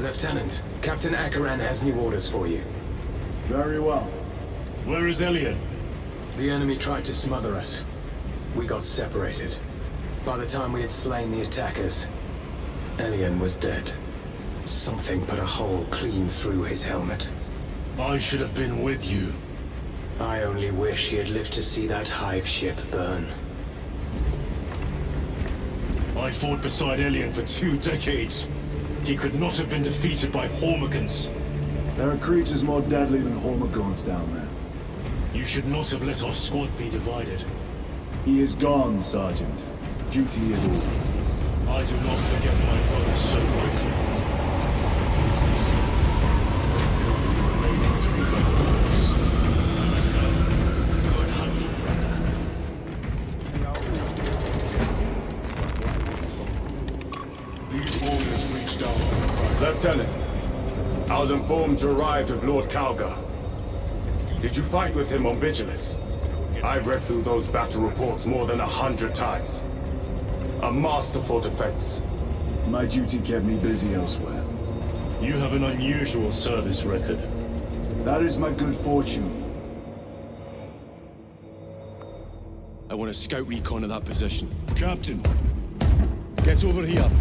Lieutenant, Captain Akaran has new orders for you. Very well. Where is Elian? The enemy tried to smother us. We got separated. By the time we had slain the attackers, Elian was dead. Something put a hole clean through his helmet. I should have been with you. I only wish he had lived to see that hive ship burn. I fought beside Elian for 2 decades. He could not have been defeated by Hormagaunts. There are creatures more deadly than Hormagaunts down there. You should not have let our squad be divided. He is gone, Sergeant. Duty is over. I do not forget my brother so quickly. Remaining 3 followers. Let's go. Good hunting, brother. These orders reached out from the front. Lieutenant, I was informed you arrived with Lord Kalga. Did you fight with him on Vigilus? I've read through those battle reports more than 100 times. A masterful defense. My duty kept me busy elsewhere. You have an unusual service record. That is my good fortune. I want a scout recon of that position. Captain! Get over here!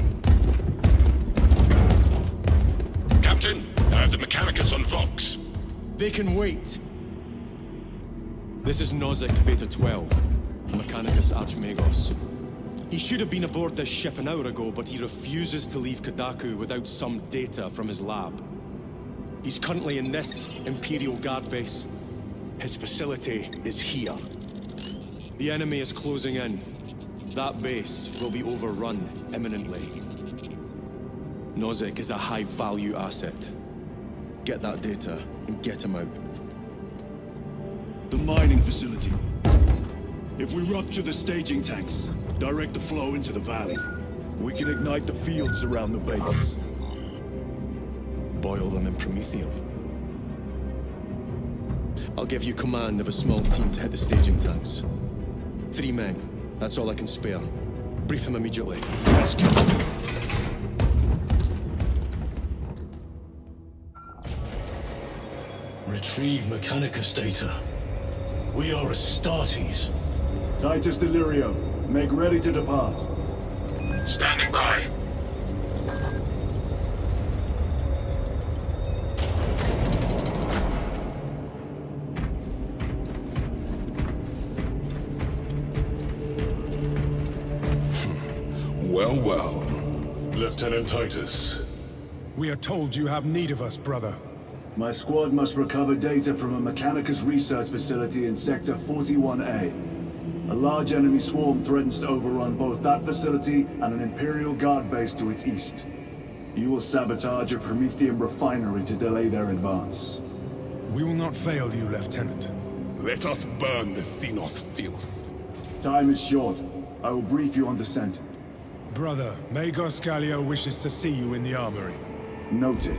Captain, I have the Mechanicus on Vox. They can wait! This is Nozick Beta 12, Mechanicus Archmagos. He should have been aboard this ship an hour ago, but he refuses to leave Kadaku without some data from his lab. He's currently in this Imperial Guard base. His facility is here. The enemy is closing in. That base will be overrun imminently. Nozick is a high-value asset. Get that data and get him out. The mining facility. If we rupture the staging tanks, direct the flow into the valley, we can ignite the fields around the base. Boil them in promethium. I'll give you command of a small team to hit the staging tanks. 3 men. That's all I can spare. Brief them immediately. Let's go. Retrieve Mechanicus data. We are Astartes. Titus Delirio, make ready to depart. Standing by. Well, well. Lieutenant Titus. We are told you have need of us, brother. My squad must recover data from a Mechanicus research facility in Sector 41A. A large enemy swarm threatens to overrun both that facility and an Imperial Guard base to its east. You will sabotage a Promethium refinery to delay their advance. We will not fail you, Lieutenant. Let us burn the Xenos filth. Time is short. I will brief you on descent. Brother, Magos Gallio wishes to see you in the armory. Noted.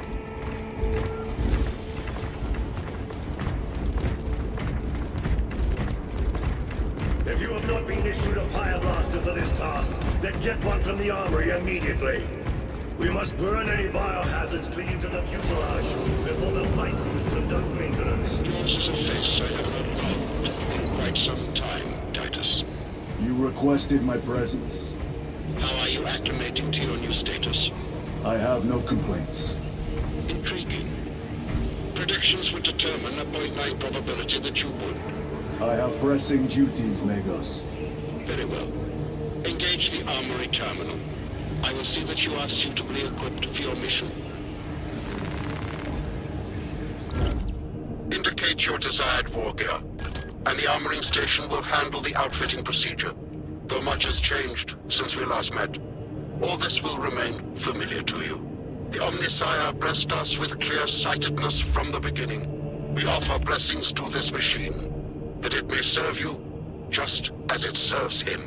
If you have not been issued a Pyroblast for this task, then get one from the armory immediately. We must burn any biohazards clinging to the fuselage before the flight crews conduct maintenance. Yours is a face I have not found in quite some time, Titus. You requested my presence. How are you acclimating to your new status? I have no complaints. Intriguing. Predictions would determine a 0.9 probability that you would. I have pressing duties, Magos. Very well. Engage the armory terminal. I will see that you are suitably equipped for your mission. Indicate your desired war gear, and the armoring station will handle the outfitting procedure, though much has changed since we last met. All this will remain familiar to you. The Omnissiah blessed us with clear-sightedness from the beginning. We offer blessings to this machine, that it may serve you just as it serves him.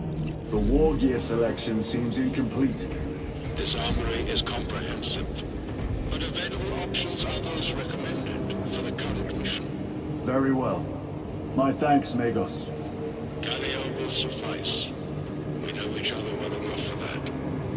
The war gear selection seems incomplete. This armory is comprehensive. but available options are those recommended for the current mission. Very well. My thanks, Magos. Galio will suffice. We know each other well enough for that.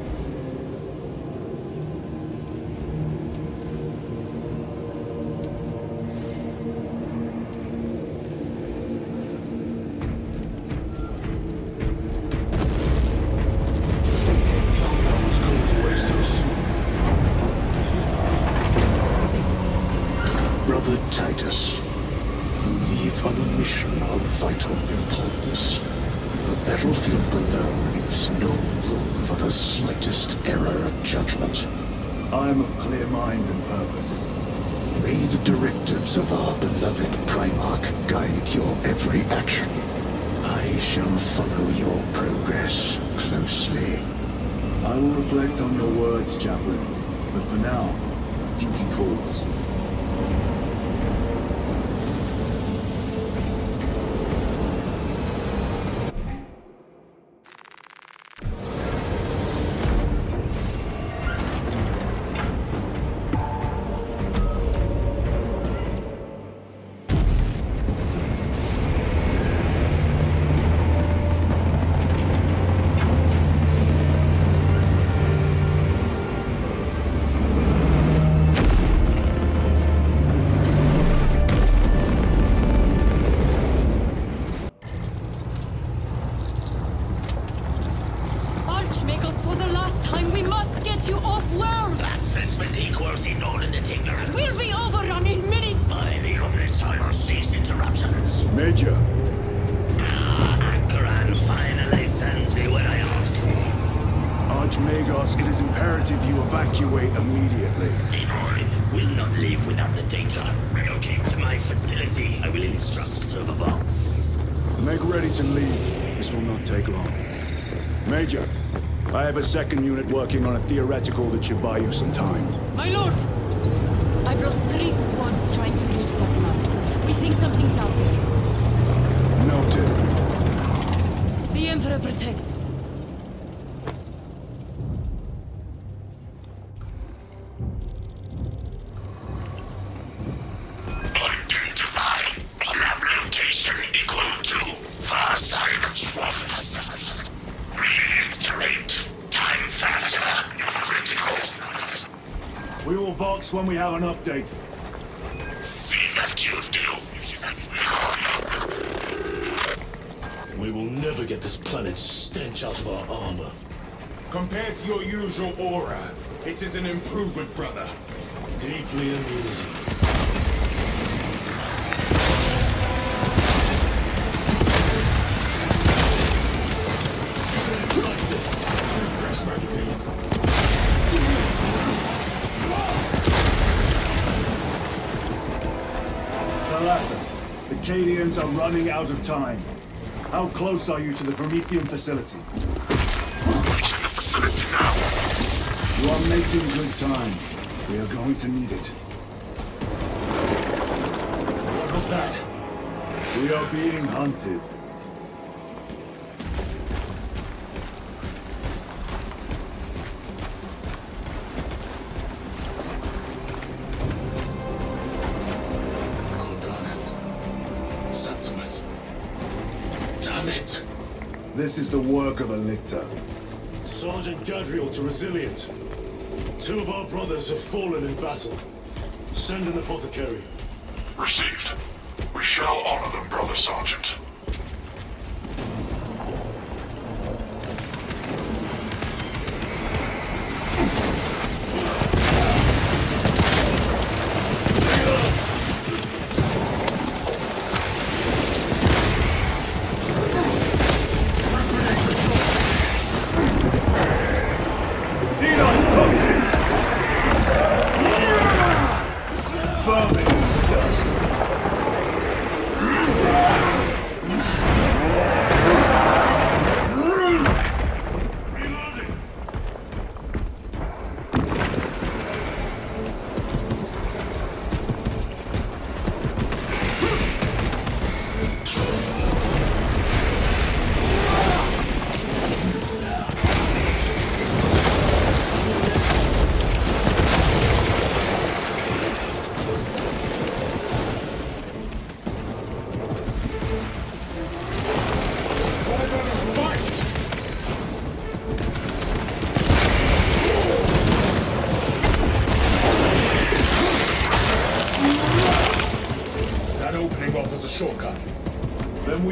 Brother Titus, you leave on a mission of vital importance. The battlefield below leaves no room for the slightest error of judgment. I am of clear mind and purpose. May the directives of our beloved Primarch guide your every action. I shall follow your progress closely. I will reflect on your words, Chaplain. But for now, duty calls. Magos, for the last time, we must get you off-world! Assessment equals inordinate ignorance. We'll be overrun in minutes! By the Omnissiah, cease interruptions. Major! Ankaran finally sends me what I asked for. Archmagos, it is imperative you evacuate immediately. Deroy will not leave without the data. Relocate to my facility. I will instruct server vaults. Make ready to leave. This will not take long. Major, I have a second unit working on a theoretical that should buy you some time. My lord! I've lost 3 squads trying to reach that line. We think something's out there. Noted. The Emperor protects. Identify. Lab location equal to far side of Swamp. Reiterate. Time factor critical. We will Vox when we have an update. See that you do. We will never get this planet's stench out of our armor. Compared to your usual aura, it is an improvement, brother. Deeply amusing. Fresh magazine. Thalassa, the Cadians are running out of time. How close are you to the Promethean facility? Reaching the facility now. You are making good time. We are going to need it. What was that? We are being hunted. This is the work of a lictor. Sergeant Gadriel to Resilient. 2 of our brothers have fallen in battle. Send an apothecary. Received. We shall honor them, Brother Sergeant.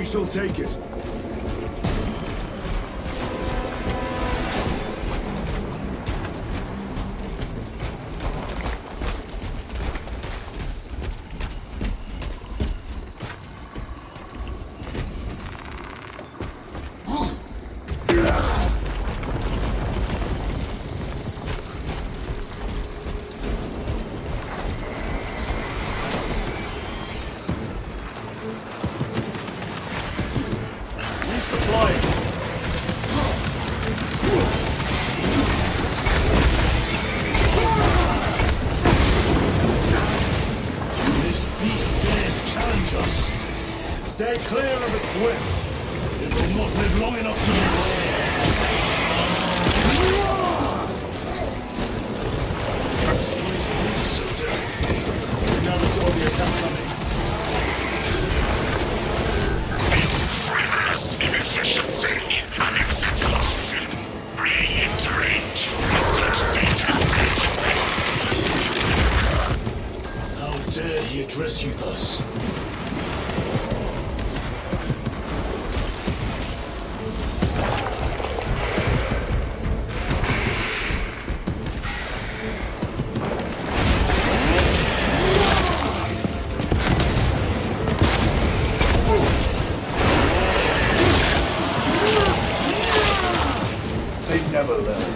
shall take it. Stay clear of its whip. It will not live long enough to use it. We never saw the attack coming. This frivolous inefficiency is unacceptable. Reiterate. Research data at risk. How dare he address you thus? Never learn.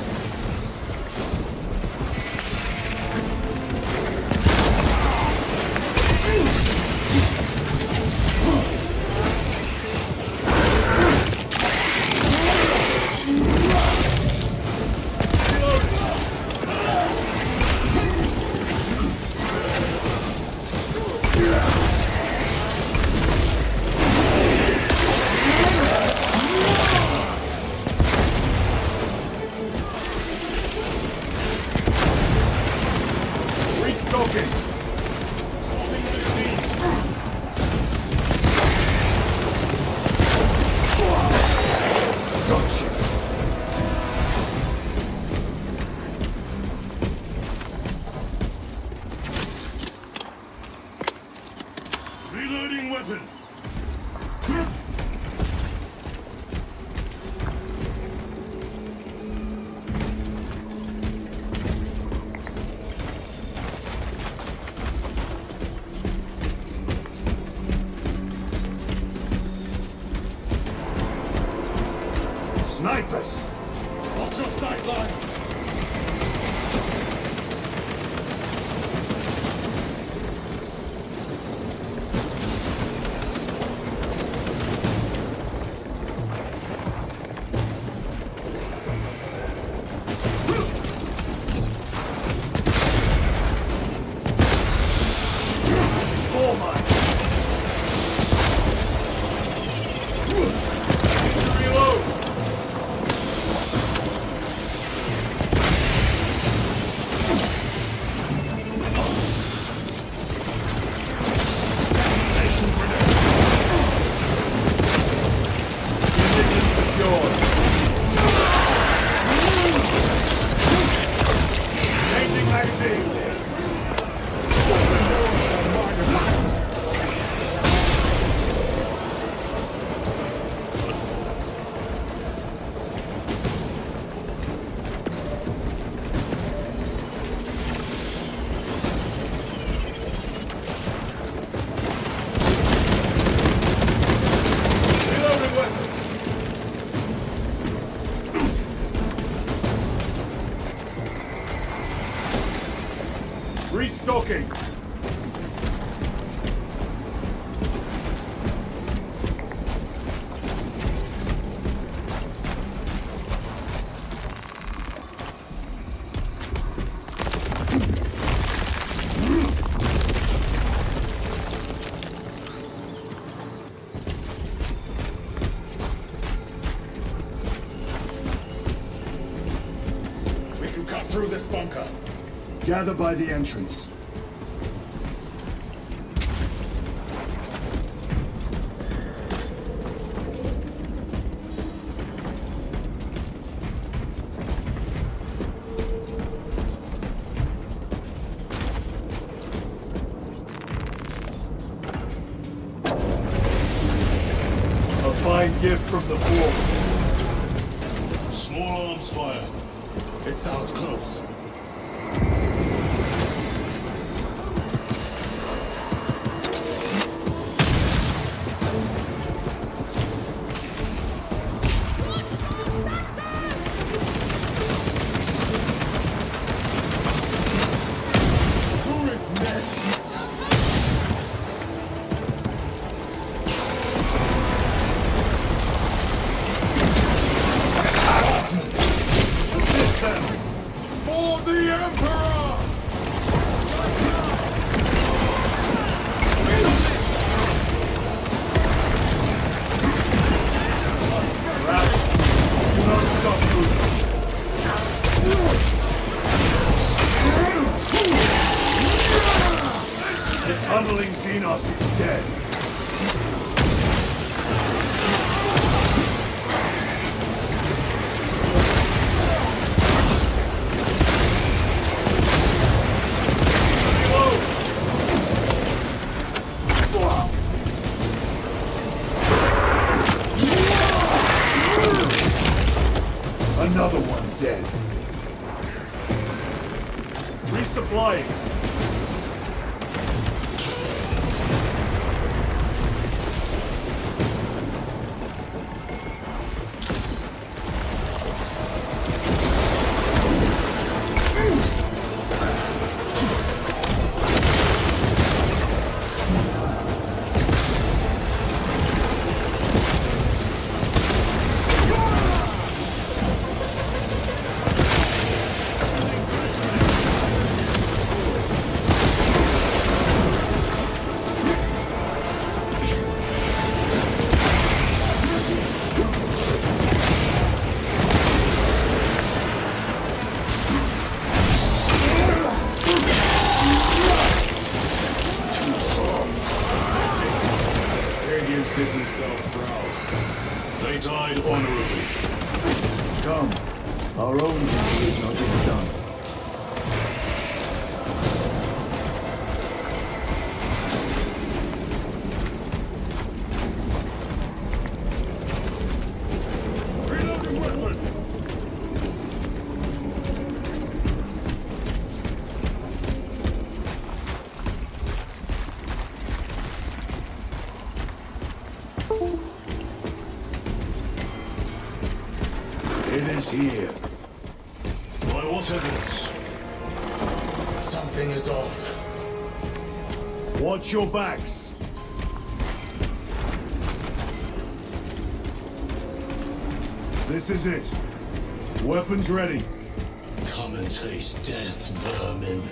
Reloading weapon. Snipers! Watch your sidelines! Restocking! We can cut through this bunker. Gather by the entrance. gift from the Forge. Small arms fire. It sounds close. Tunneling Xenos is dead. Another one dead. Resupplying. Did themselves proud. They died honorably. Come. Our own duty is not yet done. Reloading weapon! It is here. By what evidence? Something is off. Watch your backs. This is it. Weapons ready. Come and taste death, vermin.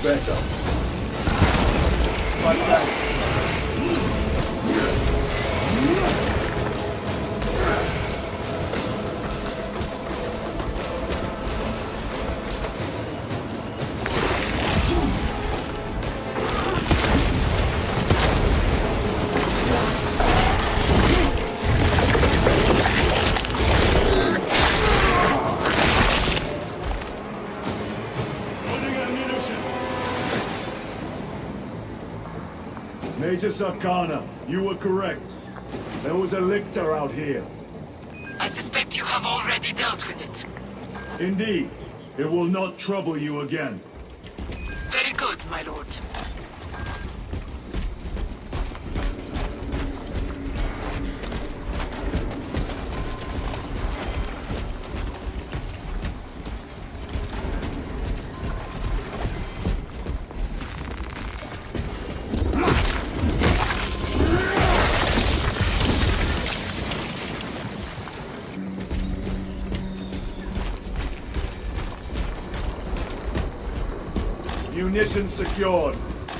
better. But thanks. Major Sarkana, you were correct. There was a lictor out here. I suspect you have already dealt with it. Indeed. It will not trouble you again. Very good, my lord. Munitions secured.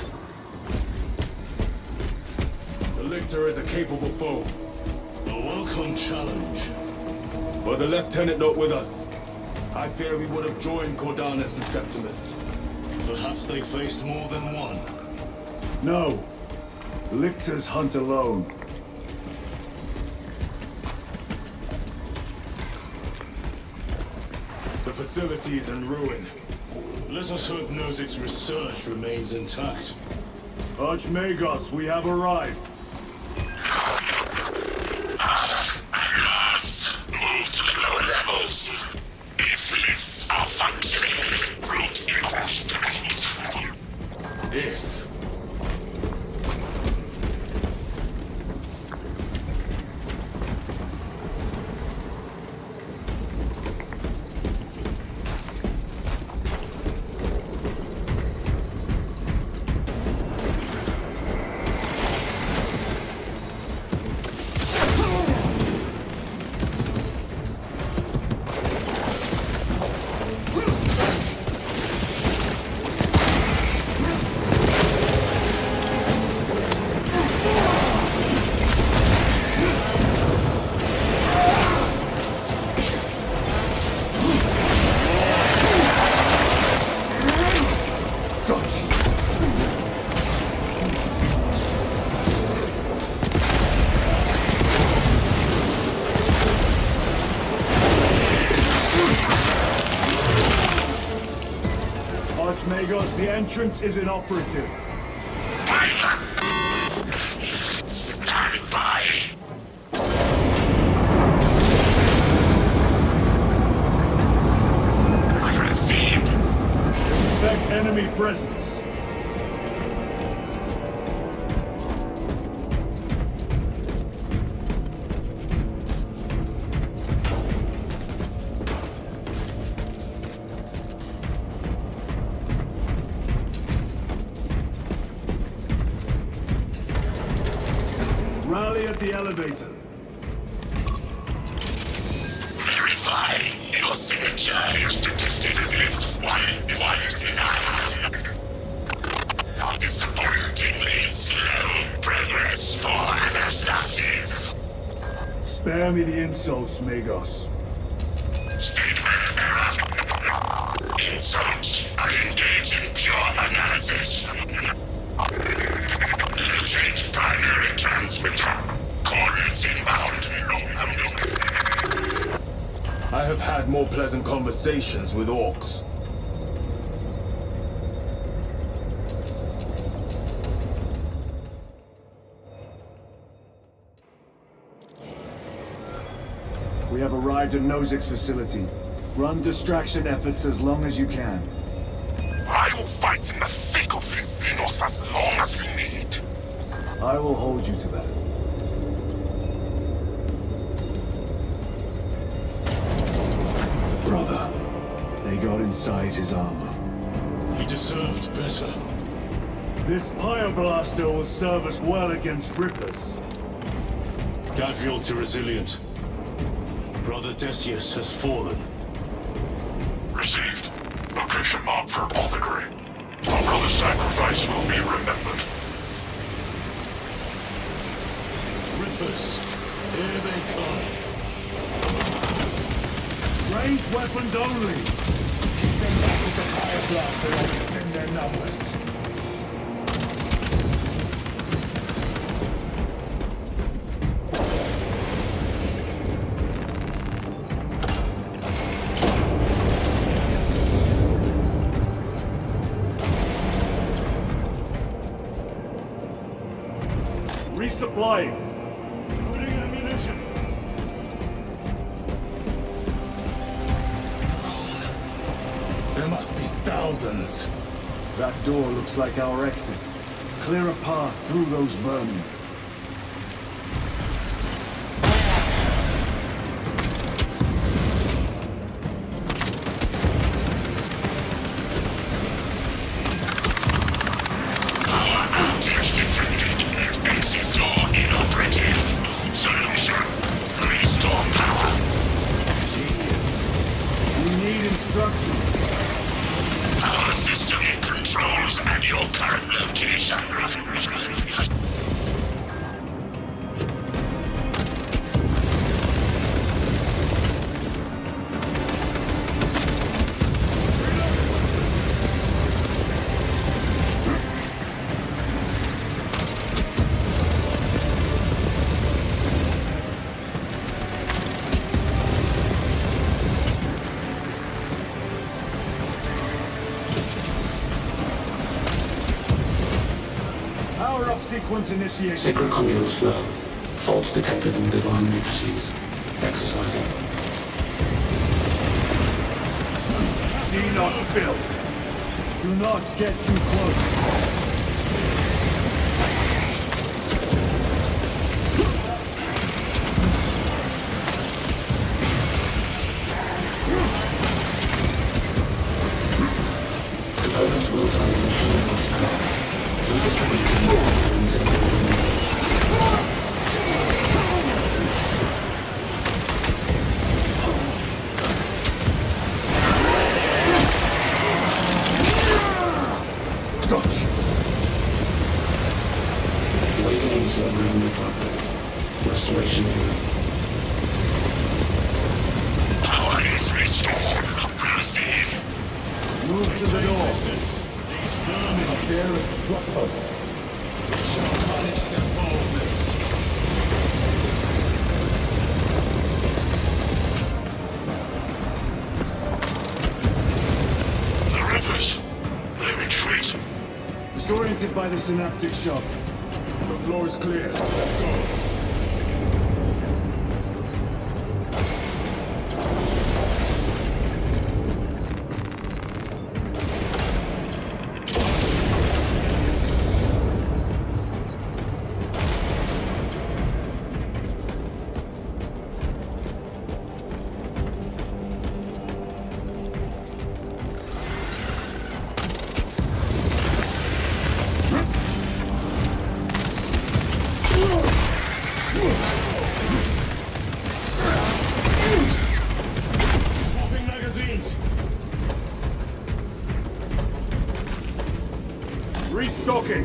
The Lictor is a capable foe. A welcome challenge. Were the Lieutenant not with us, I fear we would have joined Cordanus and Septimus. Perhaps they faced more than one. No. Lictors hunt alone. The facility is in ruin. Let us hope Nozik's research remains intact. Archmagos, we have arrived. At last, move to the lower levels. If lifts are functioning, route ingress to it. If. Archmagos, the entrance is inoperative. Stand by. Proceed. Expect enemy presence. Rally at the elevator. Verify. Your signature is detected in lift 119. Disappointingly slow progress for Anastasis. Spare me the insults, Magos. Statement error. Insults are engaged in pure analysis. Locate primary transmitter. Coordinates inbound. I have had more pleasant conversations with orcs. We have arrived at Nozik's facility. Run distraction efforts as long as you can. I will fight in the thick of his Xenos as long as you need. I will hold you to that. Brother, they got inside his armor. He deserved better. This Pyreblaster will serve us well against Rippers. Gadriel to Resilient. Brother Decius has fallen. Received. Location marked for apothecary. Our brother sacrifice will be remembered. Rippers, here they come. Ranged weapons only! Keep them back with the fire blaster while we thin their numbers. Resupplying. Putting ammunition. There must be thousands. That door looks like our exit. Clear a path through those vermin. Power system controls at your current location. Sequence initiated. Sacred communals flow. Faults detected in divine matrices. Exercising. Xenos built. Do not get too close. Components will time the machine processor. Redistributing weapons and awakening submarine department. Restoration here. Power is restored. Proceed. Move to the door. These vermin shall punish their boldness. The Rippers. They retreat. Disoriented by the synaptic shock. The floor is clear. Let's go. Restocking!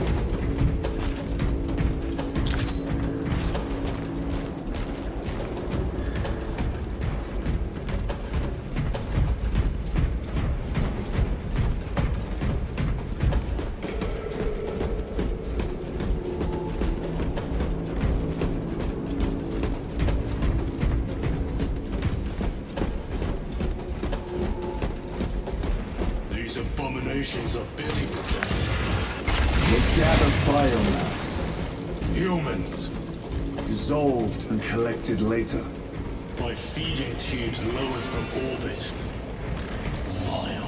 These abominations are busy with something. They gather biomass. Humans. Dissolved and collected later. By feeding tubes lowered from orbit. Vile.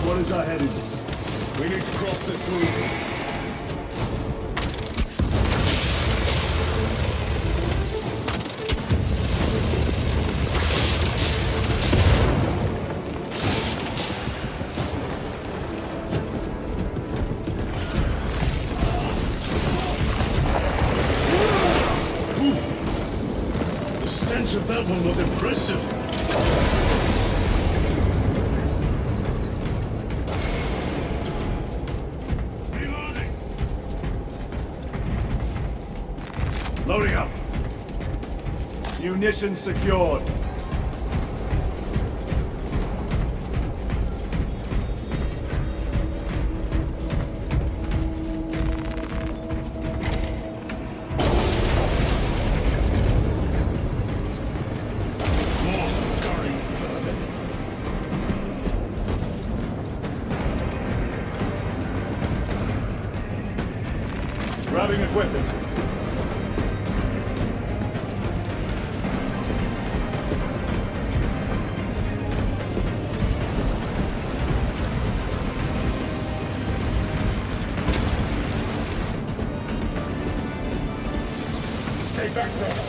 What is our heading? We need to cross this room. That one was impressive. Reloading. Loading up. Munitions secured. Grabbing equipment. Stay back, brother.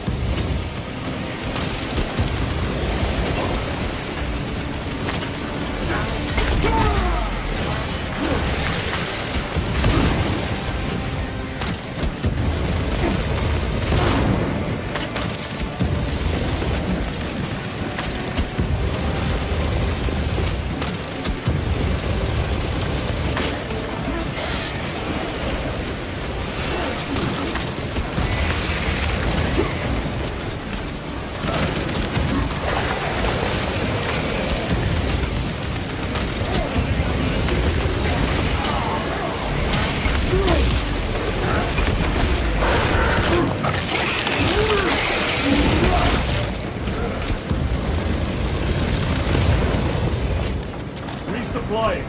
Resupplying.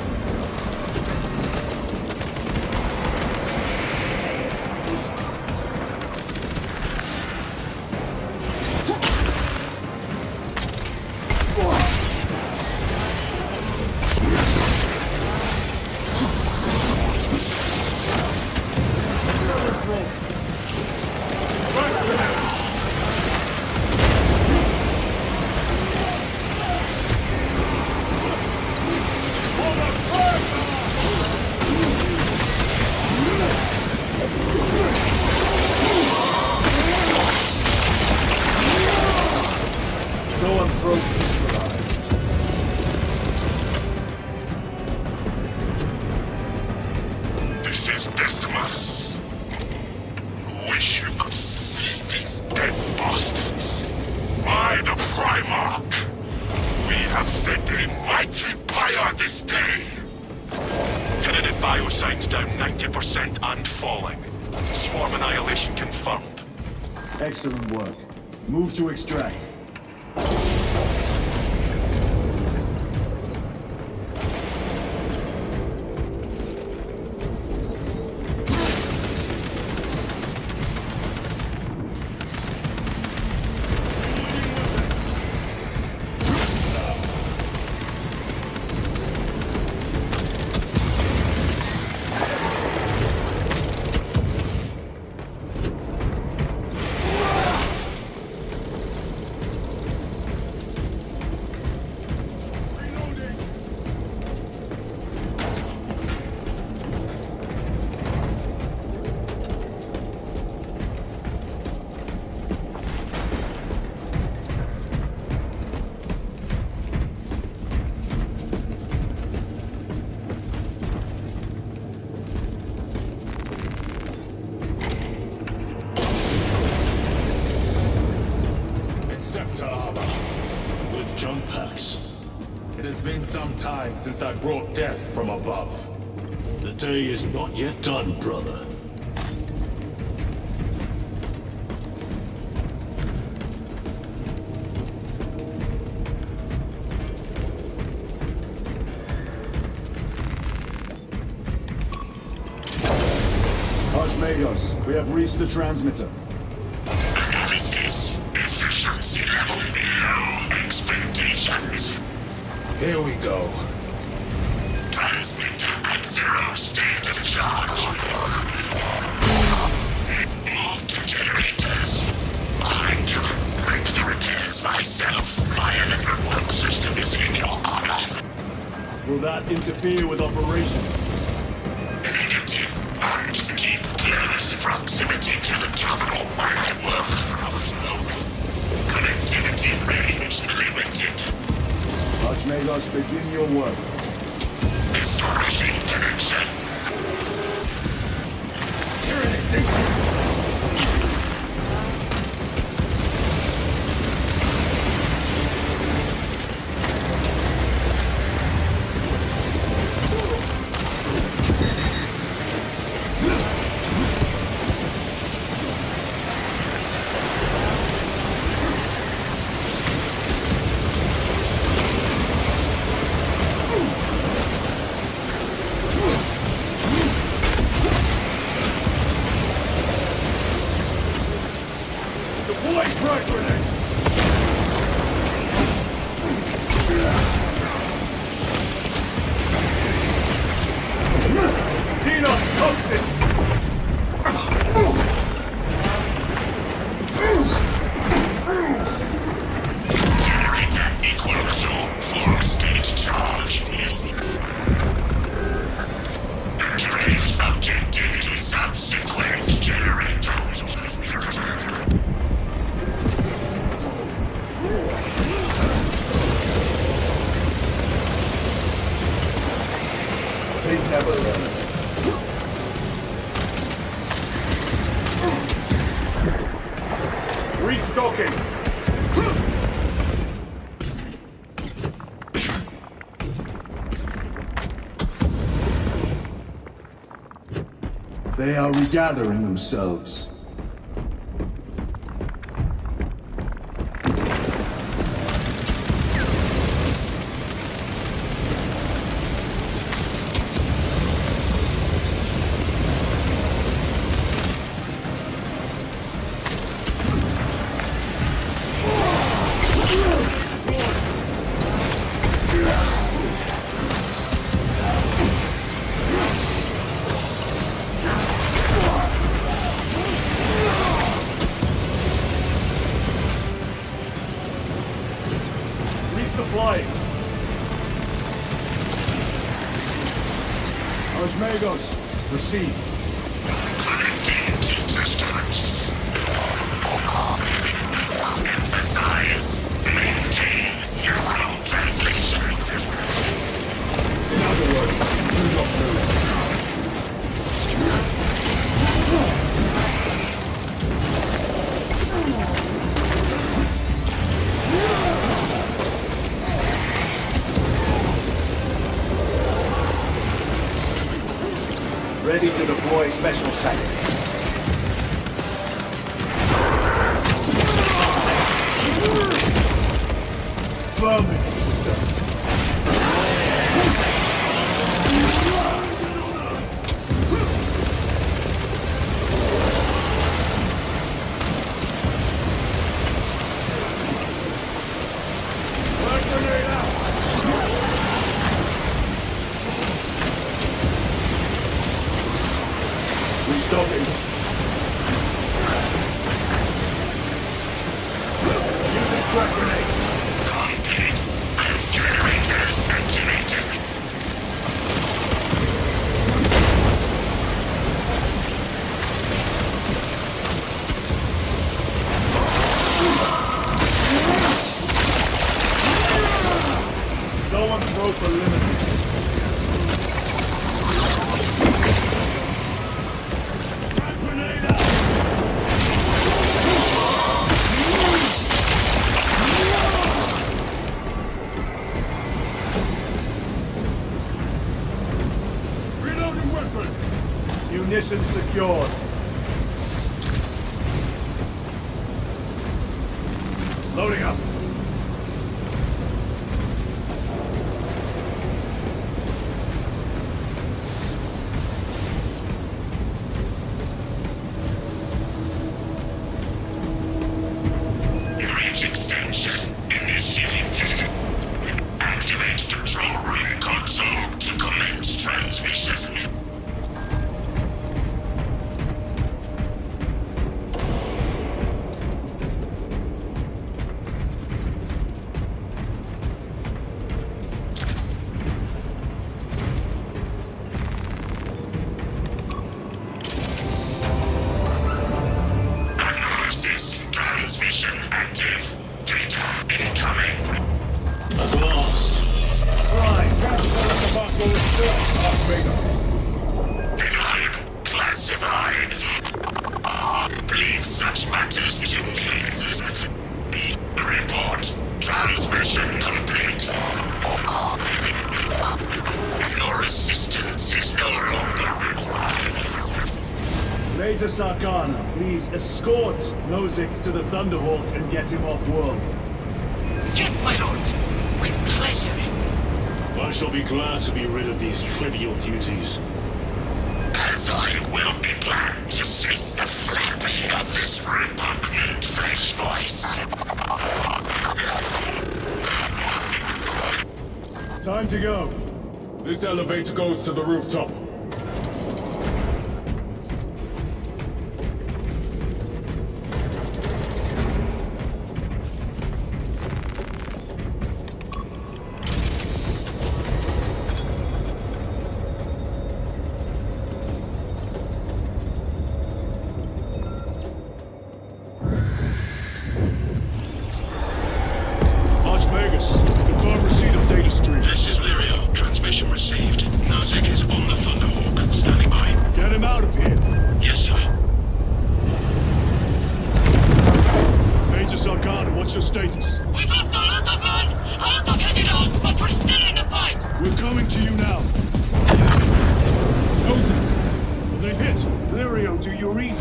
This is Decimus. Wish you could see these dead bastards. By the Primarch, we have set a mighty fire this day. Tenanted biosigns down 90% and falling. Swarm annihilation confirmed. Excellent work. Move to extract. With jump packs. It has been some time since I brought death from above. The day is not yet done, brother. Archmagos, we have reached the transmitter. Analysis. Efficiency level below expectations. Here we go. myself via the work system is in your honor. Will that interfere with operations? Negative. And keep close proximity to the terminal where I work. Connectivity range limited. Archmagos, begin your work. Establishing connection. Trinity! They are regathering themselves. Resupplying. Archmagos, proceed. Connecting to systems. Emphasize. Maintain zero translation. In other words, do not move. Ready to deploy special tactics. Vermin stuff. Stopping. Using crack grenade. Complete. I have generators activated. Someone throw for limit. Munitions secured. Loading up. Reach extension initiated. Activate control room console to commence transmission. Full search, Archmagus. Denied. Classified. Leave such matters to me. Report. Transmission complete. Your assistance is no longer required. Major Sarkana, please escort Nozick to the Thunderhawk and get him off-world. Yes, my lord. With pleasure. I shall be glad to be rid of these trivial duties. As I will be glad to cease the flapping of this repugnant flesh voice. Time to go. This elevator goes to the rooftop. Confirm receipt of data stream. This is Lirio. Transmission received. Nozick is on the Thunderhawk. Standing by. Get him out of here. Yes, sir. Major Sarkana, what's your status? We've lost a lot of men, a lot of heavy loss, but we're still in the fight. We're coming to you now. Nozick, they hit. Lirio, do you read?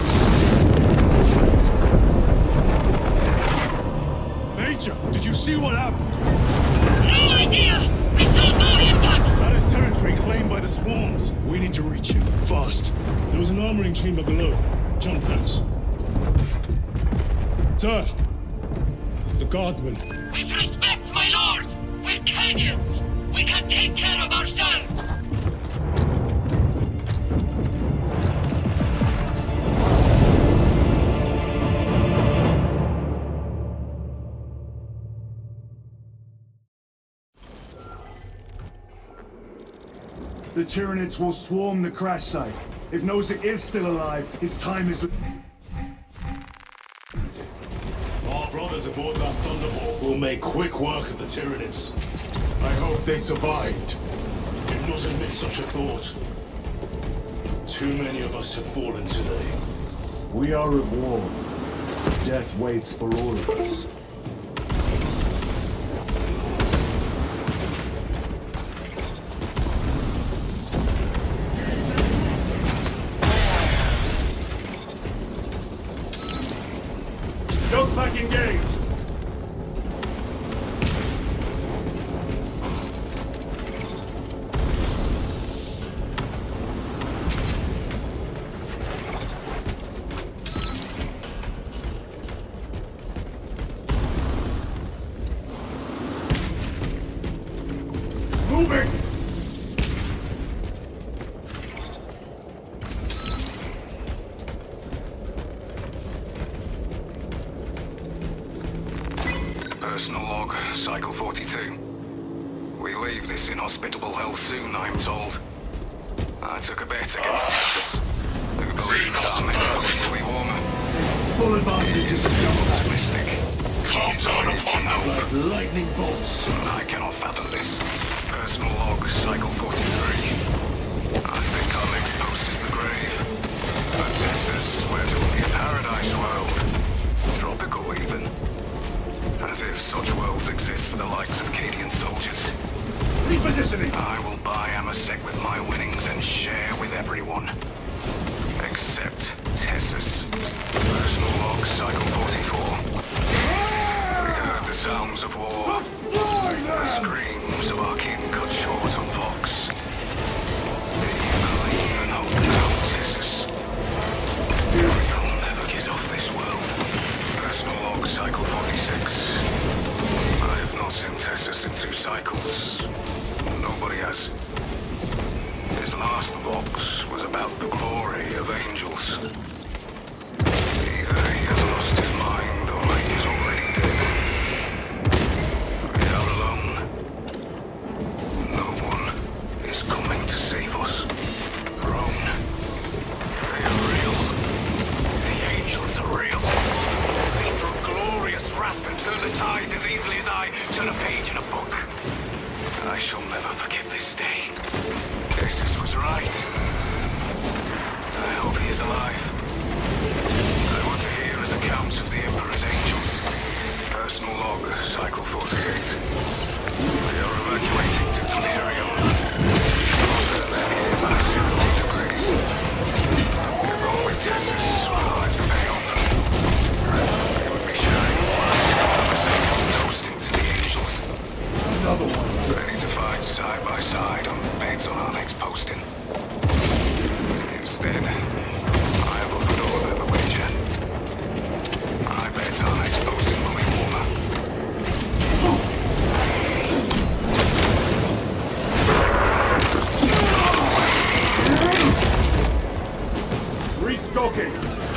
Major, did you see what happened? No idea! We saw no impact! That is territory claimed by the swarms. We need to reach him, fast. There was an armoring chamber below. Jump packs. Sir! The guardsmen. With respect, my lord! We're Cadians! We can take care of ourselves! The Tyranids will swarm the crash site. If Nozick is still alive, his time is... Our brothers aboard that Thunderhawk will make quick work of the Tyranids. I hope they survived. Do not admit such a thought. Too many of us have fallen today. We are at war. Death waits for all of us. Jump pack engaged. Moving! Personal log, Cycle 42. We leave this inhospitable hell soon, I'm told. I took a bet against Tessus, who believes our next will be warmer. Full advantage of the jump Mystic. Calm down upon them. Like lightning bolts. I cannot fathom this. Personal log, Cycle 43. I think our next post is the grave. But Tessus swears it will be a paradise world. Tropical, even. As if such worlds exist for the likes of Cadian soldiers. Repositioning! I will buy Amasek with my winnings and share with everyone. Except Tessus. Personal log, Cycle 44. We heard the sounds of war. The screams of our kin cut short on Vox. Do you believe and hope now, Tessus? You'll never get off this world. Personal log, Cycle 46. I have not seen Tessus in 2 cycles. Nobody has. His last Vox was about the glory of angels. Either he has lost his mind or he is already dead. We are alone. No one is coming to save us. Throne. They are real. The angels are real. They throw glorious wrath and turn the tides as easily as I turn a page in a book. I shall never forget this day. Tessus was right. I hope he is alive. I want to hear his accounts of the Emperor's angels. Personal log, Cycle 48. We are evacuating to Delirium. Closer than any facility to Greece. Along with Tessus, we'll have to pay off. He would be sharing conversation toasting to the angels. Another one. Ready to fight side by side on beds on our next posting. Instead, I have offered order the wager. I bet our next posting will be warmer. Restocking!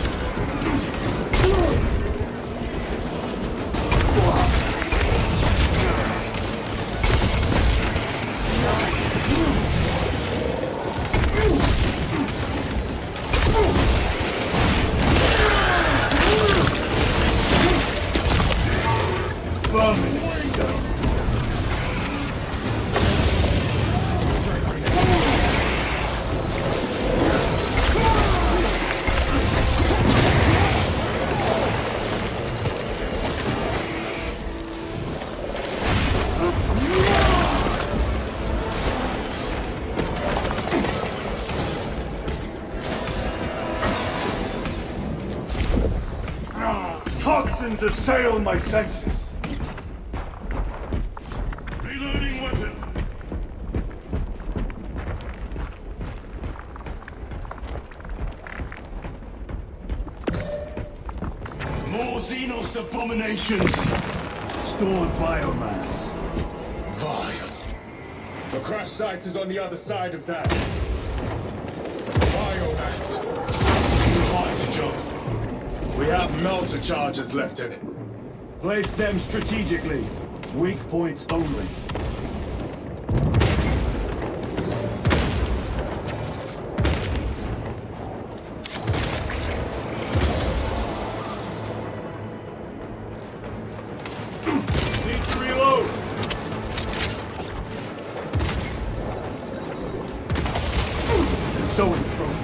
Toxins assail my senses. Reloading weapon. More Xenos abominations. Stored biomass. Vile. The crash site is on the other side of that. Biomass. Too high to jump. We have melter charges left in it. Place them strategically. Weak points only. Need to reload! Sewing trophy.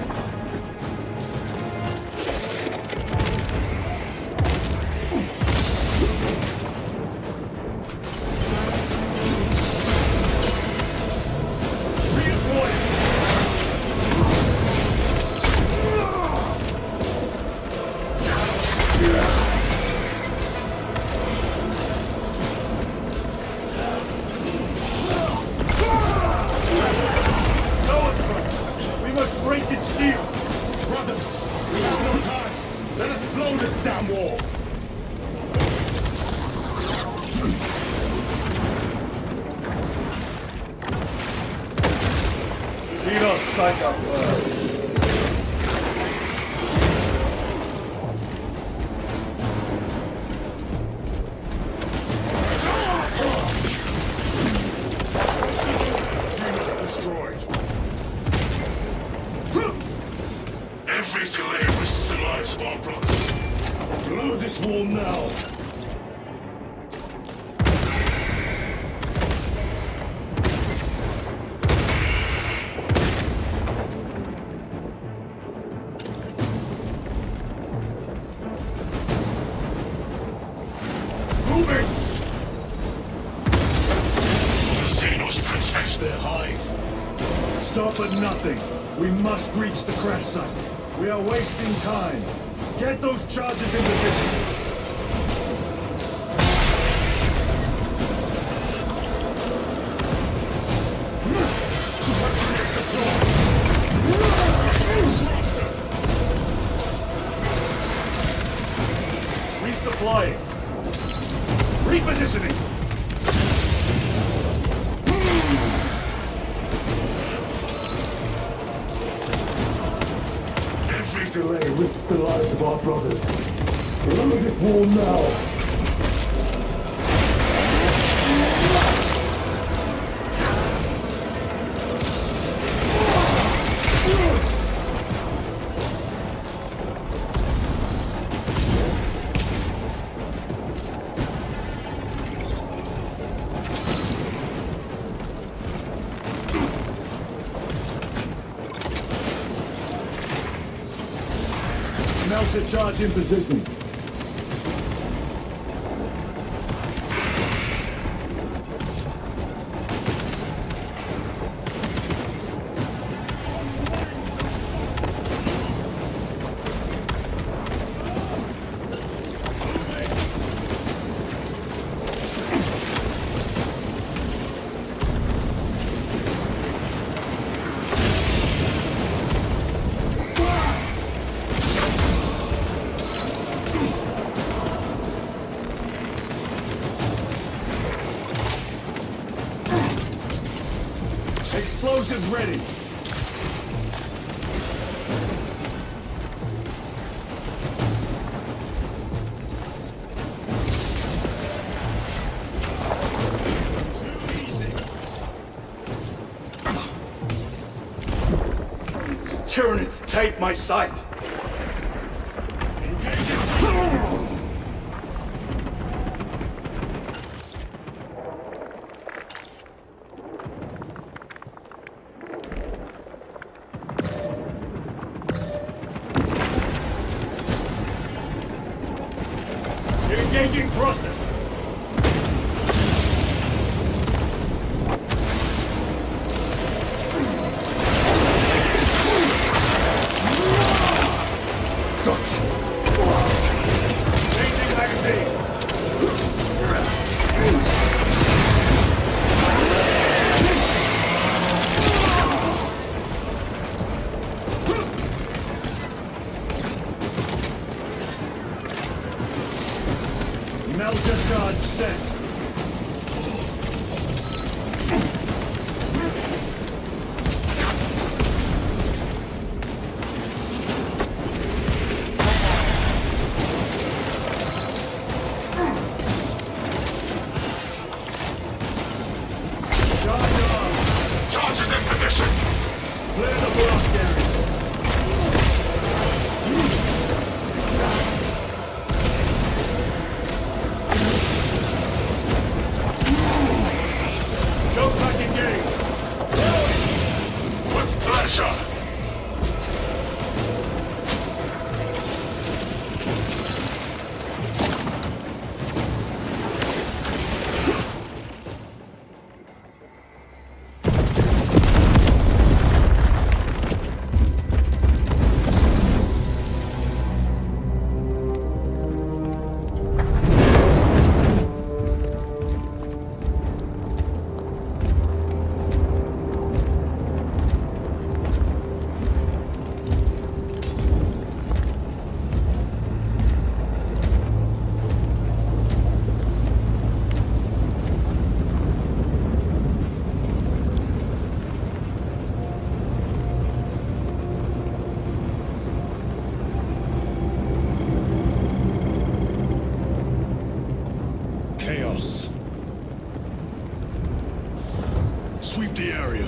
Every delay risks the lives of our brothers. Blow this wall now. Moving! Xenos protects their hive. Stop at nothing. We must reach the crash site. We are wasting time. Get those charges in position. Resupplying. Repositioning. Delay risks the lives of our brothers. Blow this wall now. Melter charge in position. Explosives ready! Tyranids, take my sight! Engaging! Engaging thrusters! Changing magazine! Melter charge set. Charge is in position. Clear the blast area. With pleasure. Chaos. Sweep the area.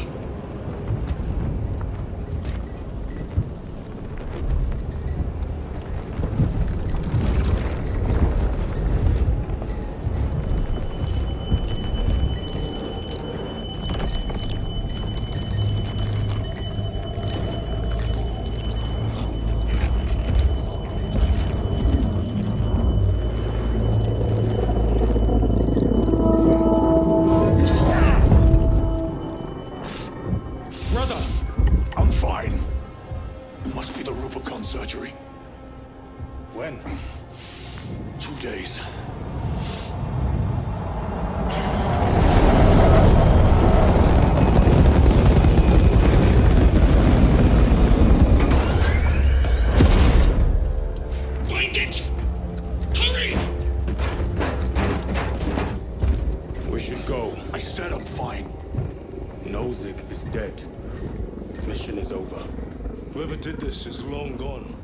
I'm fine. It must be the Rubicon surgery. When? 2 days. Find it! Hurry! We should go. I said I'm fine. Nozick is dead. Mission is over. Whoever did this is long gone.